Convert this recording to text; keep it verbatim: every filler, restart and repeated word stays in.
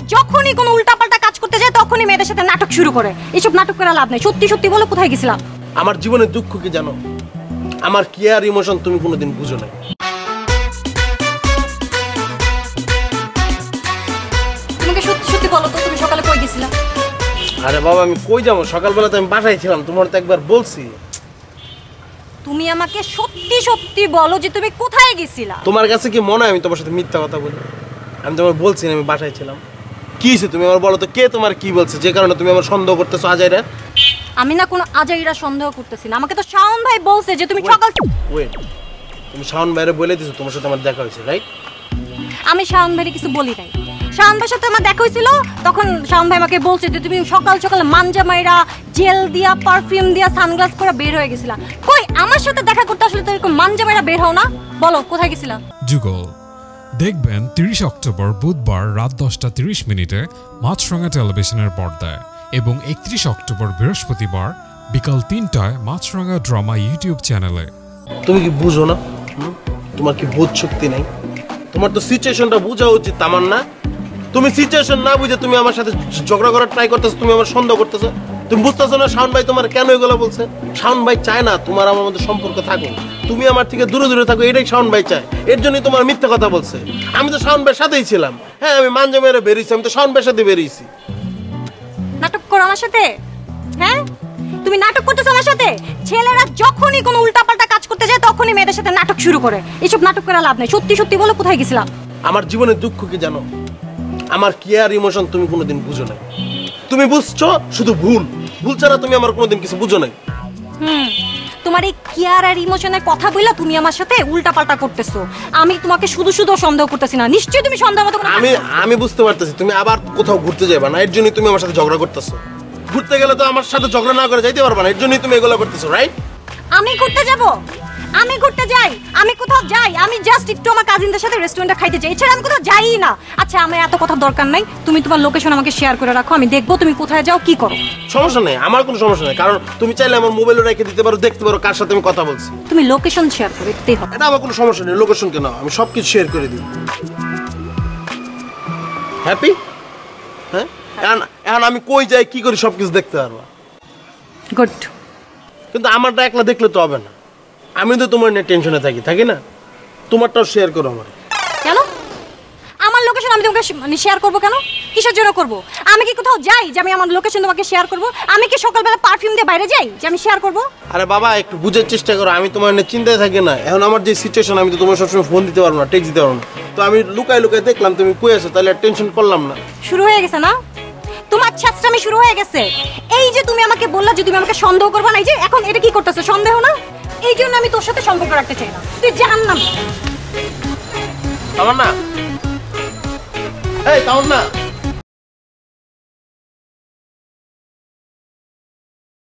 যখনই কোনো উল্টাপাল্টা কাজ করতে যায় তখনই মেয়েদের সাথে নাটক শুরু করে। এসব নাটক করে লাভ নেই, সত্যি সত্যি বলো কোথায় গেছিলাম? আমার জীবনের দুঃখ কি জানো? আমার কেয়ার ইমোশন তুমি কোনোদিন বুঝো না। তোমাকে সত্যি সত্যি বলো তো, তুমি সকালে কই গেছিলা? আরে বাবা আমি কই যাবো, সকালবেলা তো আমি বাসায় ছিলাম, তোমার তো একবার বলছি। তুমি আমাকে সত্যি সত্যি বলো যে তুমি কোথায় গেছিলা। তোমার কাছে কি মনে হয় আমি তোমার সাথে মিথ্যা কথা বলি? আমি তোমার বলছি আমি বাসায় ছিলাম। কি হয়েছে তুমি আমার বলো তো, কে তোমার কি বলছে যে কারণে তুমি আমার সন্দেহ করতেছো আজাইরা? আমি না কোনো আজাইরা সন্দেহ করতেছি না, আমাকে তো শাওন ভাই বলছে যে তুমি সকাল ওয়েট, তুমি শাওন ভাইরে বলে দিছো তোমার সাথে আমার দেখা হয়েছে, রাইট? আমি শাওন ভাইরে কিছু বলি নাই। শাওন ভাইয়ের সাথে আমার দেখা হয়েছিল, তখন শাওন ভাই আমাকে বলছে যে তুমি সকাল সকাল মানজা মাইরা জেল দিয়া পারফিউম দিয়া সানগ্লাস পরে বের হয়ে গেছিলা। কই আমার সাথে দেখা করতে আসলে তো এরকম মানজা মাইরা বের হও না, বলো কোথায় গেছিলা? যুগল দেখবেন তিরিশ অক্টোবর বুধবার রাত দশটা তিরিশ মিনিটে মাছরাঙা টেলিভিশনের পর্দায় এবং একত্রিশ অক্টোবর বৃহস্পতিবার বিকাল তিনটায় মাছরাঙা ড্রামা ইউটিউব চ্যানেলে। তুমি কি বুঝো না? তোমার কি বোধ শক্তি নাই? তোমার তো সিচুয়েশনটা বোঝা উচিত আমার না? তুমি সিচুয়েশন না বুঝে তুমি আমার সাথে ঝগড়া করার ট্রাই করতেছো, তুমি আমার সন্দেহ করতেছো। তুমি বুঝতেছো না শাওন ভাই তোমার কেন এগুলো বলছে? শাওন ভাই চায় না তোমার আমার মধ্যে সম্পর্ক থাকুক, তুমি আমার থেকে দূরে দূরে থাকো, এটাই শাওন ভাই চায়। এর জন্যই তোমার মিথ্যা কথা বলছে। আমি তো শাওন ভাইয়ের সাথেই ছিলাম। হ্যাঁ আমি মানজা মেরে বেরিয়েছি, আমি তো শাওন ভাইয়ের সাথে বেরিয়েছি। নাটক করো আমার সাথে? হ্যাঁ তুমি নাটক করতেছো আমার সাথে? ছেলেরা যখনই কোনো উল্টাপাল্টা কাজ করতে যায় তখনই মেয়েদের সাথে নাটক শুরু করে। এসব নাটক করে লাভ নেই, সত্যি সত্যি বলো কোথায় গেছিলাম? আমার জীবনের দুঃখ কি জানো? আমার কেয়ার ইমোশন তুমি কোনোদিন বুঝো না। তুমি বুঝছো শুধু ভুল, ভুল ছাড়া তুমি আমার কোনোদিন কিছু বুঝো না। হুম তোমার এই কেয়ার আর ইমোশনের কথা বললা তুমি আমার সাথে উল্টাপাল্টা করতেছো। আমি তোমাকে শুধু শুধু সন্দেহ করতেছি না, নিশ্চয়ই তুমি সন্দেহ মতো। আমি আমি বুঝতে পারতেছি তুমি আবার কোথাও ঘুরতে যাবে না, এর জন্যই তুমি আমার সাথে ঝগড়া করতেছো। ঘুরতে গেলে তো আমার সাথে ঝগড়া না করে যাইতে পারবে না, এর জন্যই তুমি এগুলো করতেছো, রাইট? আমি ঘুরতে যাব? আমি ঘুরতে যাই? আমি কোথাও যাই? আমি জাস্ট একটু আমার কাজিনদের সাথে রেস্টুরেন্টে খাইতে যাই, এছাড়া আমি কোথাও যাই না। আচ্ছা আমার এত কথা দরকার নাই, তুমি তোমার লোকেশন আমাকে শেয়ার করে রাখো, আমি দেখবো তুমি কোথায় যাও কি করো। সমস্যা নেই, আমার কোনো সমস্যা নেই, কারণ তুমি চাইলে আমার মোবাইলে রেখে দিতে পারো, দেখতে পারো কার সাথে আমি কথা বলছি। তুমি লোকেশন শেয়ার করে দিতেই হবে। এটা আমার কোনো সমস্যা নেই, লোকেশন কেন, আমি সবকিছু শেয়ার করে দিই। হ্যাপি? হ্যাঁ এখন এখন আমি কই যাই কি করি সবকিছু দেখতে পারবো। গুড। কিন্তু আমারটা একলা দেখলে তো হবে না, আমি তো তোমার নিয়ে টেনশনে থাকি থাকি না, তোমারটাও শেয়ার করো আমার। কেন আমার লোকেশন আমি তোমাকে মানে শেয়ার করবো কেন? কিসের জন্য করবো? আমি কি কোথাও যাই যে আমি আমার লোকেশন তোমাকে শেয়ার করবো? আমি কি সকালবেলা পারফিউম দিয়ে বাইরে যাই যে আমি শেয়ার করবো? আরে বাবা একটু বুঝার চেষ্টা করো, আমি তোমার নিয়ে চিন্তায় থাকি না। এখন আমার যে সিচুয়েশন, আমি তো তোমার সবসময় ফোন দিতে পারবো না, টেক্সট দিতে পারবো না, তো আমি লুকাই লুকাই দেখলাম তুমি কই আছো, তাহলে টেনশন করলাম না। শুরু হয়ে গেছে না তোমার ছাত্রামি, শুরু হয়ে গেছে। এই যে তুমি আমাকে বললা যে তুমি আমাকে সন্দেহ করবে না, এই যে এখন এটা কি করতেছো? সন্দেহ না? এই জন্য আমি তোর সাথে সম্পর্ক রাখতে চাই না, তুই জাহান্নাম। তামান্না, এই তামান্না।